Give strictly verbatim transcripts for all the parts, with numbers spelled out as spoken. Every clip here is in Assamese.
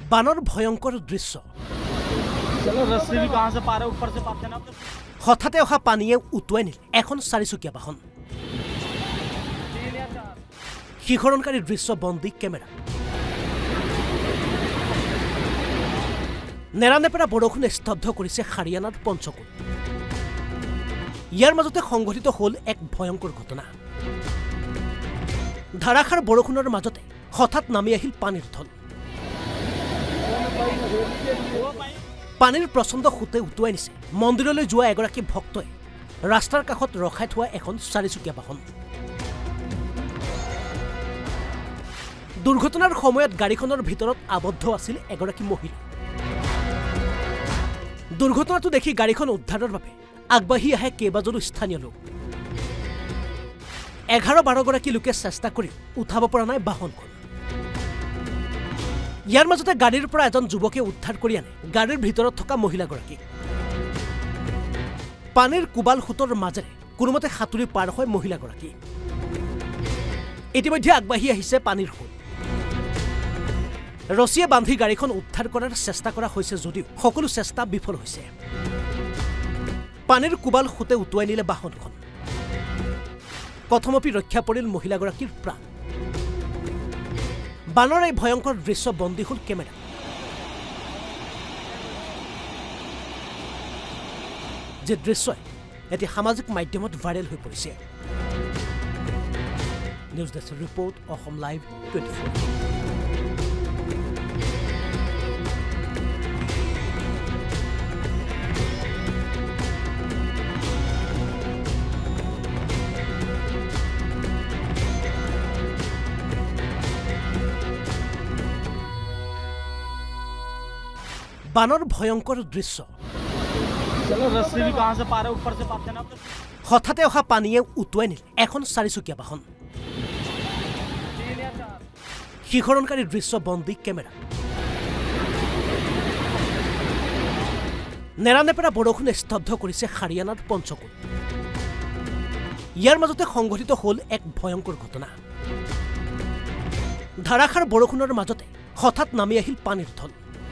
বানৰ ভয়ংকৰ দৃশ্য হঠাতে অহা পানীয়ে উটুৱাই নিলে এখন চাৰিচকীয়া বাহন শিহৰণকাৰী দৃশ্য বন্দী কেমেৰা নেৰানেপেৰা বৰষুণে স্তব্ধ কৰিছে হাৰিয়ানাৰ পঞ্চকুল ইয়াৰ মাজতে সংঘটিত হ'ল এক ভয়ংকৰ ঘটনা ধাৰাসাৰ বৰষুণৰ মাজতে হঠাৎ নামি আহিল পানীৰ ঢল পানীৰ প্ৰচণ্ড সোঁতে উটুৱাই নিছে মন্দিৰলৈ যোৱা এগৰাকী ভক্তই ৰাস্তাৰ কাষত ৰখাই থোৱা এখন চাৰিচকীয়া বাহন দুৰ্ঘটনাৰ সময়ত গাড়ীখনৰ ভিতৰত আবদ্ধ আছিল এগৰাকী মহিলা দুৰ্ঘটনাটো দেখি গাড়ীখন উদ্ধাৰৰ বাবে আগবাঢ়ি আহে কেইবাজনো স্থানীয় লোক এঘাৰ বাৰ গৰাকী লোকে চেষ্টা কৰি উঠাব পৰা নাই বাহনখন ইয়াৰ মাজতে গাড়ীৰ পৰা এজন যুৱকে উদ্ধাৰ কৰি আনে গাড়ীৰ ভিতৰত থকা মহিলাগৰাকী পানীৰ কুবাল খুঁটৰ মাজেৰে কোনোমতে সাঁতুৰি পাৰ হয় মহিলাগৰাকী ইতিমধ্যে আগবাঢ়ি আহিছে পানীৰ সোঁত ৰছিয়ে বান্ধি গাড়ীখন উদ্ধাৰ কৰাৰ চেষ্টা কৰা হৈছে যদিও সকলো চেষ্টা বিফল হৈছে পানীৰ কুবাল খুঁটে উটুৱাই নিলে বাহনখন প্ৰথমপি ৰক্ষা পৰিল মহিলাগৰাকীৰ প্ৰাণ বানৰ এই ভয়ংকৰ দৃশ্য বন্দী হ'ল কেমেৰা যে দৃশ্যই এতিয়া সামাজিক মাধ্যমত ভাইৰেল হৈ পৰিছে news desk report Asom live twenty four বানৰ ভয়ংকৰ দৃশ্য হঠাতে অহা পানীয়ে উটুৱাই নিলে এখন চাৰিচকীয়া বাহন শিহৰণকাৰী দৃশ্য বন্দী কেমেৰা নেৰানেপেৰা বৰষুণে স্তব্ধ কৰিছে হাৰিয়ানাৰ পঞ্চকুল ইয়াৰ মাজতে সংঘটিত হ'ল এক ভয়ংকৰ ঘটনা ধাৰাসাৰ বৰষুণৰ মাজতে হঠাৎ নামি আহিল পানীৰ ঢল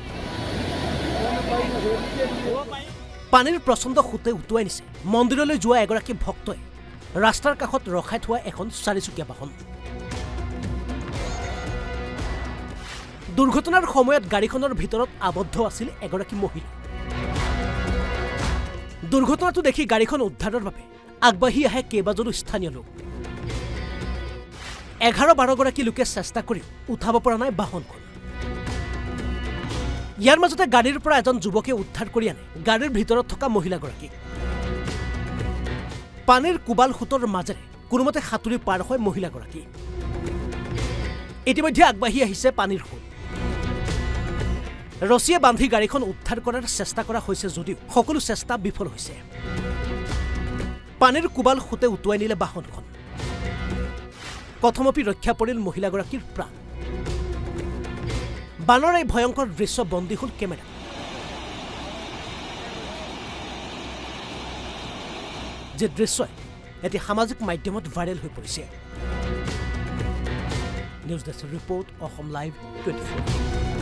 পানীৰ প্ৰচণ্ড সোঁতে উটুৱাই নিছে মন্দিৰলৈ যোৱা এগৰাকী ভক্তই ৰাস্তাৰ কাষত ৰখাই থোৱা এখন চাৰিচকীয়া বাহন দুৰ্ঘটনাৰ সময়ত গাড়ীখনৰ ভিতৰত আবদ্ধ আছিল এগৰাকী মহিলা দুৰ্ঘটনাটো দেখি গাড়ীখন উদ্ধাৰৰ বাবে আগবাঢ়ি আহে কেইবাজনো স্থানীয় লোক এঘাৰ বাৰ গৰাকী লোকে চেষ্টা কৰি উঠাব পৰা নাই বাহনখন ইয়াৰ মাজতে গাড়ীৰ পৰা এজন যুৱকে উদ্ধাৰ কৰি আনে গাড়ীৰ ভিতৰত থকা মহিলাগৰাকী পানীৰ কুবাল খুঁটৰ মাজেৰে কোনোমতে সাঁতুৰি পাৰ হয় মহিলাগৰাকী ইতিমধ্যে আগবাঢ়ি আহিছে পানীৰ সোঁত ৰছিয়ে বান্ধি গাড়ীখন উদ্ধাৰ কৰাৰ চেষ্টা কৰা হৈছে যদিও সকলো চেষ্টা বিফল হৈছে পানীৰ কুবাল খুঁটে উটুৱাই নিলে বাহনখন প্ৰথমপি ৰক্ষা পৰিল মহিলাগৰাকীৰ প্ৰাণ বানৰ এই ভয়ংকৰ দৃশ্য বন্দী হ'ল কেমেৰা যে দৃশ্যই এতিয়া সামাজিক মাধ্যমত ভাইৰেল হৈ পৰিছে news desk report Asom live twenty four